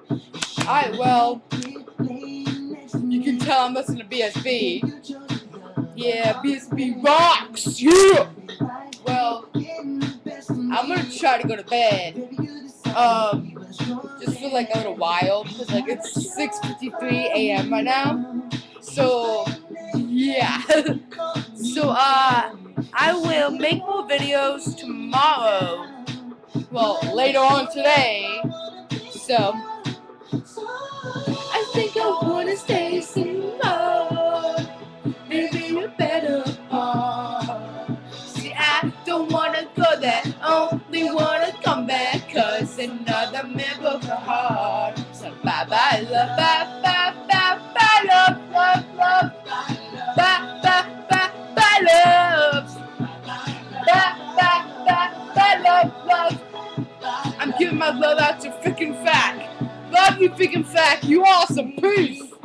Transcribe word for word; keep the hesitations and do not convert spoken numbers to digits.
Alright, well, you can tell I'm listening to B S B. Yeah, B S B rocks! Yeah! Well, I'm gonna try to go to bed. Um, just for like a little while, because like it's six fifty-three a m right now. So, yeah. So, uh, I will make more videos tomorrow. Well, later on today. So, I think I wanna stay some more. Maybe you better part. See, I don't wanna go there. Only wanna come back. Cause another man broke her heart. So, bye bye, love, bye bye, bye bye, love, love, love. Bye bye, bye bye, love. Bye bye, bye bye, love, love. I'm giving my love out to freaking Fack. Love you, freaking Fack. You awesome. Peace.